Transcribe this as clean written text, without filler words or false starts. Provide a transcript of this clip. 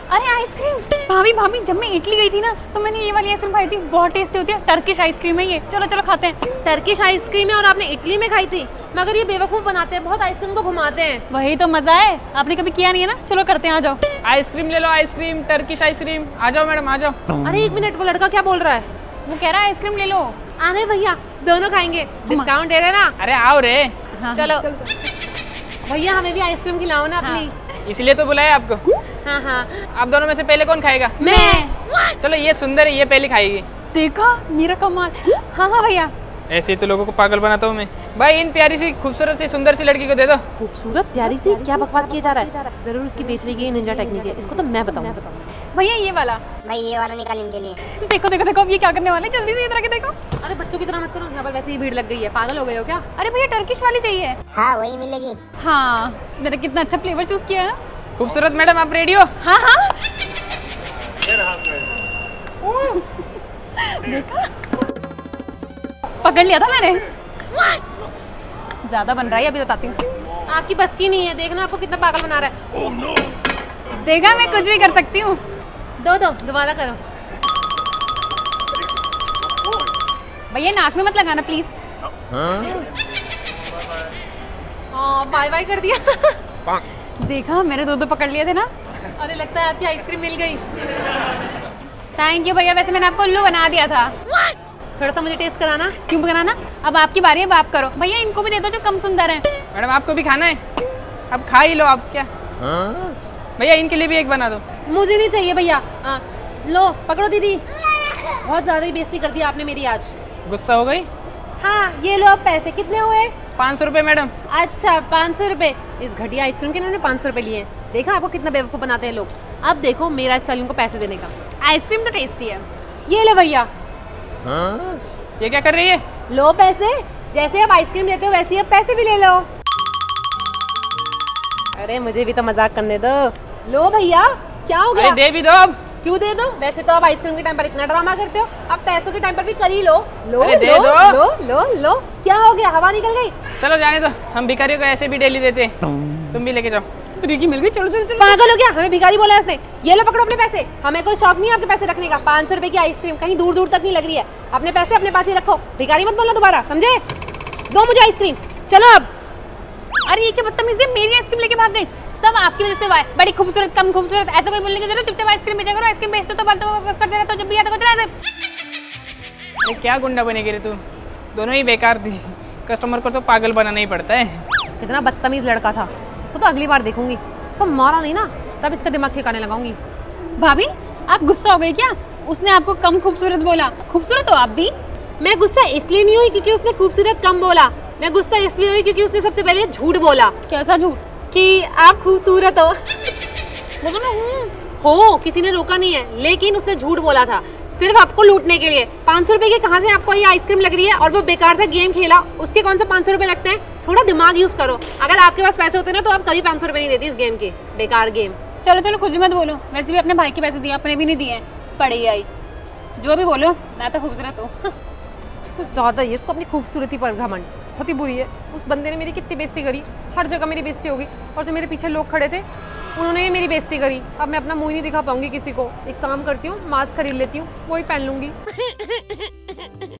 अरे आइसक्रीम। भाभी भाभी, जब मैं इटली गई थी ना तो मैंने ये वाली आइसक्रीम खाई थी, बहुत टेस्टी होती है। टर्किश आइसक्रीम है ये। चलो चलो खाते हैं। टर्किश आइसक्रीम है और आपने इटली में खाई थी, मगर ये बेवकूफ बनाते हैं, बहुत आइसक्रीम को घुमाते हैं। वही तो मजा है, आपने कभी किया नहीं है ना। चलो करते हैं, आ जाओ। आइसक्रीम ले लो, आइसक्रीम, टर्किश आइसक्रीम। आ जाओ मैडम, आ जाओ। अरे एक मिनट, वो लड़का क्या बोल रहा है? वो कह रहा है आइसक्रीम ले लो। अरे भैया दोनों खाएंगे, डिस्काउंट दे रहे ना। अरे आओ रे। हाँ, चलो भैया हमें भी आइसक्रीम खिलाओ ना अपनी। इसलिए तो बुलाया आपको। हाँ हाँ। आप दोनों में से पहले कौन खाएगा? मैं। चलो ये सुंदर है, ये पहले खाएगी। देखा मेरा कमाल। हाँ हाँ भैया। ऐसे ही तो लोगों को पागल बनाता हूँ मैं। भाई इन प्यारी सी खूबसूरत सी सुंदर सी लड़की को दे दो। खूबसूरत प्यारी सी, क्या बकवास किया जा रहा है? जरूर उसकी बेचने की निंजा टेक्निक है, इसको तो मैं बताऊँ। भैया ये वाला। भाई ये वाला निकाल इनके लिए। देखो देखो देखो, अब ये क्या करने वाले, जल्दी से इधर आके देखो। अरे बच्चों की तरह मत करो, यहाँ पर वैसे ही भीड़ लग गई है, पागल हो गए हो क्या? अरे भैया टर्किश वाली चाहिए। हाँ वही मिलेगी। हाँ, मैंने कितना अच्छा फ्लेवर चूज किया है। खूबसूरत मैडम, आप रेडी हो? हाँ हाँ। देखा, पकड़ लिया था मैंने। ज्यादा बन रहा है, अभी बताती हूँ। आपकी बस की नहीं है, देखना आपको कितना पागल बना रहा है। देखा, मैं कुछ भी कर सकती हूँ। दो दो, दोबारा करो। भैया नाक में मत लगाना प्लीज। हाँ बाय बाय कर दिया। देखा, मैंने दो दो पकड़ लिए थे ना। अरे लगता है आपकी आइसक्रीम मिल गई। थैंक यू भैया, वैसे मैंने आपको उल्लू बना दिया था। थोड़ा सा मुझे टेस्ट कराना। क्यों कराना, अब आपकी बारी है, अब आप करो। भैया इनको भी दे दो जो कम सुंदर है। मैडम आपको भी खाना है, अब खा ही लो आप। क्या भैया इनके लिए भी एक बना दो। मुझे नहीं चाहिए भैया। लो पकड़ो दीदी, बहुत ज्यादा ही बेइज्जती कर दी आपने मेरी आज। गुस्सा हो गई? हाँ ये लो, अब पैसे कितने हुए? 500 रुपए मैडम। अच्छा 500 रुपए। इस घटिया आइसक्रीम के इन्होंने 500 रुपए लिए। देखा आपको कितना बेवकूफ बनाते हैं लोग। अब देखो मेरा सलीम को पैसे देने का। आइसक्रीम तो टेस्टी है। ये ले भैया। ये क्या कर रही है? लो पैसे, जैसे आप आइसक्रीम देते हो वैसे ही अब पैसे भी ले लो। अरे मुझे भी तो मजाक करने दो। लो भैया, क्या हो गया? अरे दे भी दो अब। क्यों दे दो? वैसे तो आप आइसक्रीम के टाइम पर इतना ड्रामा करते हो, अब पैसों के टाइम पर भी कर ही लो। लो अरे दे लो, दो। लो लो लो। क्या हो गया, हवा निकल गई? चलो जाने दो, हम भिखारियों को ऐसे भी डेली देते हैं। तुम भी लेके जाओ। फ्री की मिल गई, चलो चलो चलो। पागल हो गया, हमें भिखारी बोला उसने। ये लो पकड़ो अपने पैसे, हमें कोई शौक नहीं है आपके पैसे रखने का। 500 रुपए की आइसक्रीम कहीं दूर दूर तक नहीं लग रही है। अपने पैसे अपने पास ही रखो, भिखारी मत बोलना दोबारा, समझे? दो मुझे आइसक्रीम, चलो अब। अरे ये क्या बदतमीजी है, मेरी आइसक्रीम लेके भाग गई। सब आपकी वजह से हुआ है। बड़ी खूबसूरत कम खूबसूरत ऐसा कोई बोलने की जरूरत, चुपचाप आइसक्रीम बेचा करो। आइसक्रीम बेचते तो फालतू को करते रहते हो, जब भी आता कुछ ऐसे। क्या गुंडा बनेगी रे तू? दोनों ही बेकार थी, कस्टमर को तो पागल बनाना ही पड़ता है। कितना बदतमीज लड़का था, इसको तो अगली बार देखूंगी। इसको मारा नहीं ना, तब इसका दिमाग ठिकाने लगाऊंगी। भाभी आप गुस्सा हो गई क्या? उसने आपको कम खूबसूरत बोला। खूबसूरत हो आप भी। मैं गुस्सा इसलिए नहीं हुई क्योंकि उसने खूबसूरत कम बोला, मैं गुस्सा इसलिए हुई क्योंकि उसने सबसे पहले झूठ बोला। कैसा झूठ? कि आप खूबसूरत हो। बोलो ना हो, किसी ने रोका नहीं है, लेकिन उसने झूठ बोला था सिर्फ आपको लूटने के लिए। 500 रुपए के कहाँ से आपको ये आइसक्रीम लग रही है? और वो बेकार सा गेम खेला, उसके कौन सा 500 रुपए लगते हैं? थोड़ा दिमाग यूज करो। अगर आपके पास पैसे होते ना तो आप कभी 500 रुपए नहीं देती इस गेम के, बेकार गेम। चलो चलो कुछ मत बोलो, वैसे भी अपने भाई के पैसे दिए, अपने भी नहीं दिए। पड़ी आई, जो भी बोलो, मैं तो खूबसूरत हूँ। कुछ ज्यादा ही इसको अपनी खूबसूरती पर घमंड, बहुत ही बुरी है। उस बंदे ने मेरी कितनी बेइज्जती करी, हर जगह मेरी बेइज्जती होगी। और जो मेरे पीछे लोग खड़े थे उन्होंने भी मेरी बेइज्जती करी। अब मैं अपना मुंह ही नहीं दिखा पाऊंगी किसी को। एक काम करती हूँ, मास्क खरीद लेती हूँ, वही पहन लूंगी।